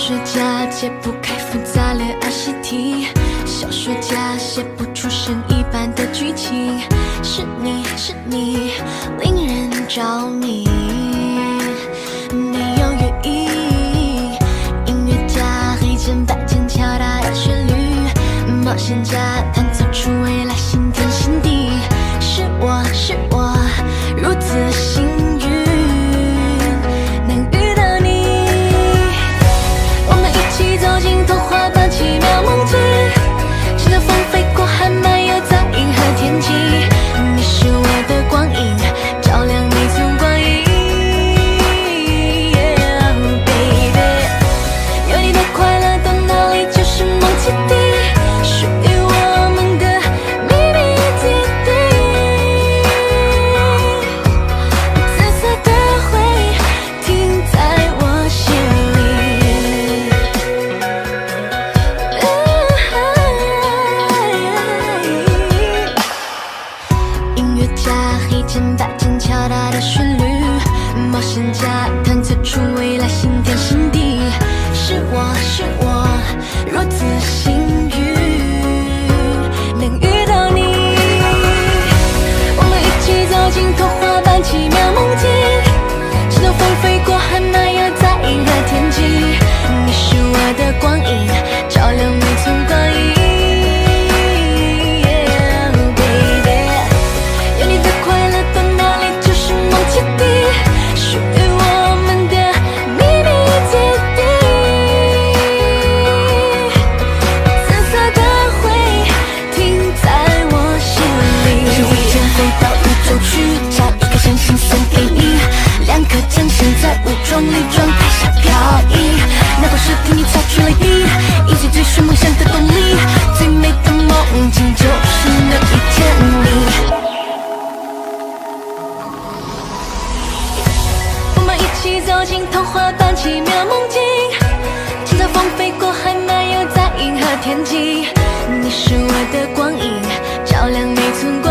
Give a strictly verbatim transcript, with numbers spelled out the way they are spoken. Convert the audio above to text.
学家解不开复杂恋爱习题，小说家写不出神一般的剧情。是你是你令人着迷，没有寓意。音乐家黑键白键敲打的旋律，冒险家探测出未来新天新地。是我是我如此幸运能遇到你，我们一起走进童话般奇妙梦境，直到风飞过海漫游在银河天际。你是我的光影，照亮每寸光阴。Yeah, baby， 有你的快乐到哪里就是梦基地，属于我们的秘密基地。紫色的回忆停在我心里。音乐家黑键白键敲打的旋律，冒险家探测出未来新天新地。是我是我如此幸运能遇到你，我们一起走进童话般奇妙梦境，直到风飞过海漫游在银河天际。你是我的光影，照亮每寸光阴。Yeah, baby， 有你的快乐到哪里就是梦基地，属于我们的秘密基地。紫色的回忆停在我心里。是火箭飞到宇宙去，找一颗星星送给你，两颗真心在雾中里状态下飘逸。哪怕是听你擦去泪滴，一起追寻梦想的动力，最美的梦境就是能遇见你。我们一起走进童话般奇妙梦境，直到风飞过海漫游在银河天际。你是我的光影，照亮每寸光